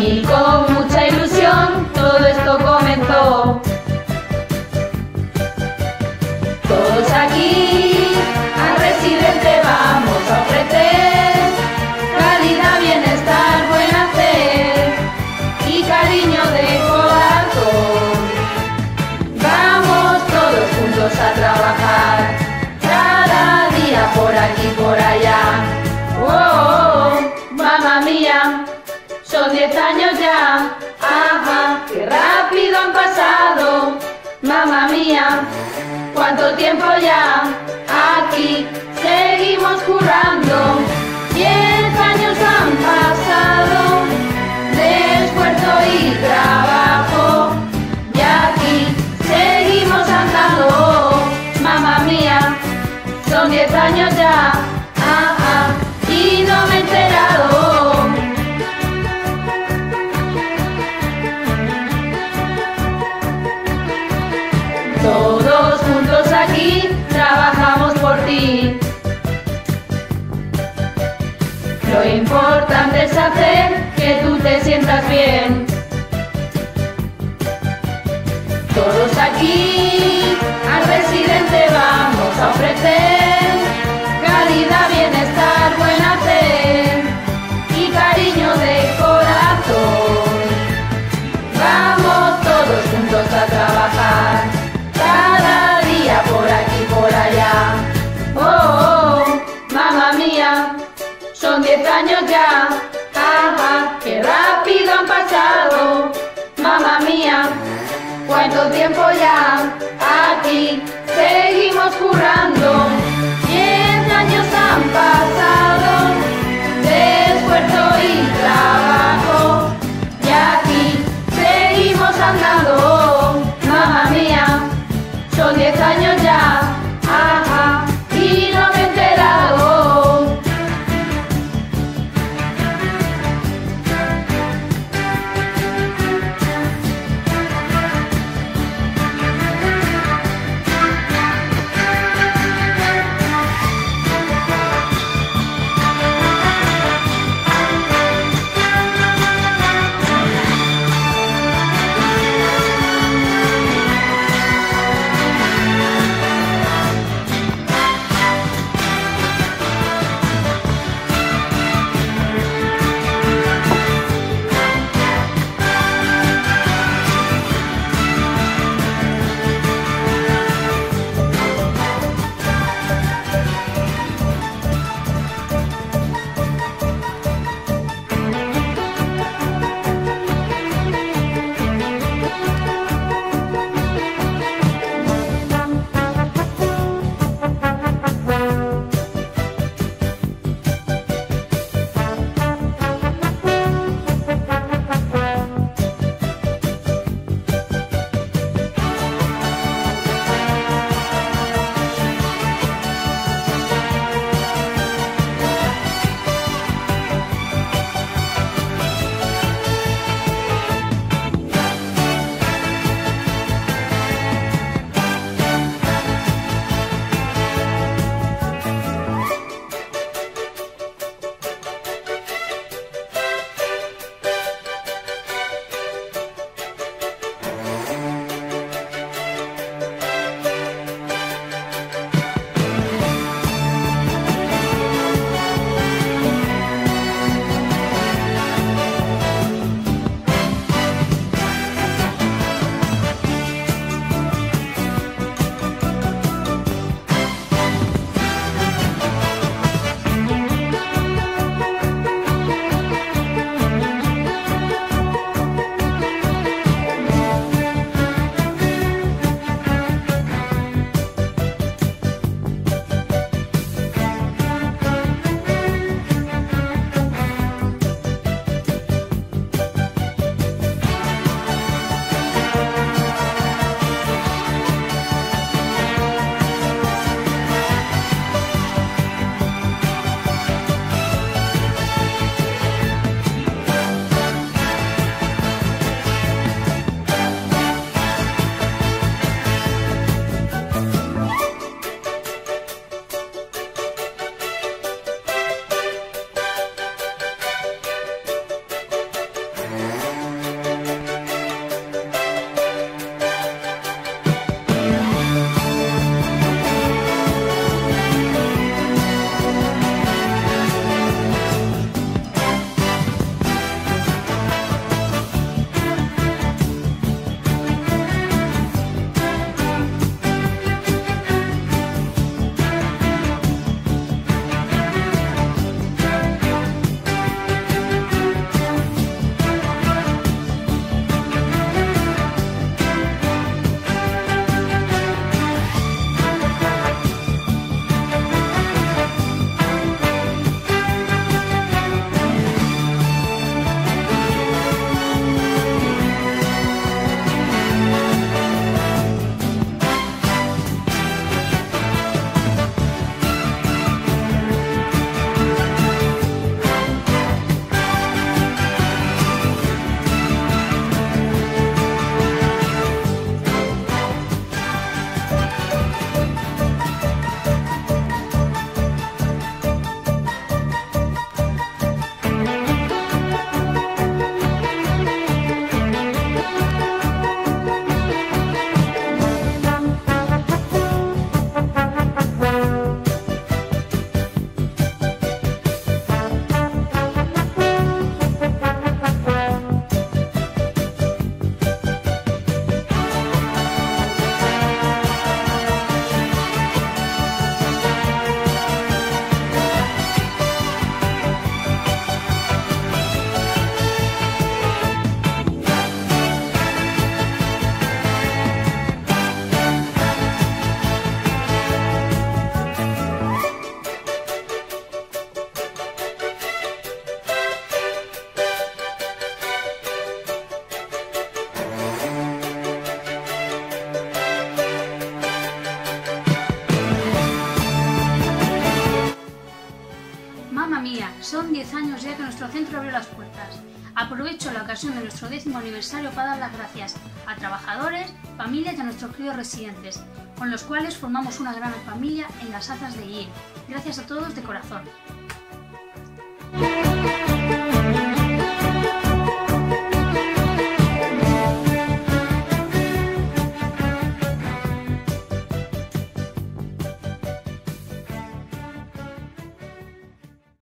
Y con mucha ilusión todo esto comenzó. Todos aquí al residente vamos a ofrecer calidad, bienestar, buen hacer y cariño de corazón. Vamos todos juntos a trabajar, cada día por aquí por allá. Oh, oh, oh, mamá mía, son 10 años ya. Ajá, qué rápido han pasado. Mamá mía, cuánto tiempo ya. Aquí seguimos currando. 10 años han pasado de esfuerzo y trabajo. Y aquí seguimos andando. Mamá mía, son 10 años ya. Ajá, y no me he enterado. Todos juntos aquí trabajamos por ti. Lo importante es hacer que tú te sientas bien. Todos aquí al residente vamos a ofrecer calidad, bienestar, buen hacer y cariño de corazón. Vamos todos juntos a trabajar, cada día por aquí por allá. Oh, oh, oh, mamá mía, son 10 años ya. Ajá, qué rápido han pasado. Mamá mía, cuánto tiempo ya. Aquí seguimos currando. 10 años han pasado de esfuerzo y trabajo. Y aquí seguimos andando. Mamá mía, son 10 años ya. Ajá, y no me he enterado. Mamma mía, son 10 años ya que nuestro centro abrió las puertas. Aprovecho la ocasión de nuestro 10º aniversario para dar las gracias a trabajadores, familias y a nuestros queridos residentes, con los cuales formamos una gran familia en las Azas de IE. Gracias a todos de corazón.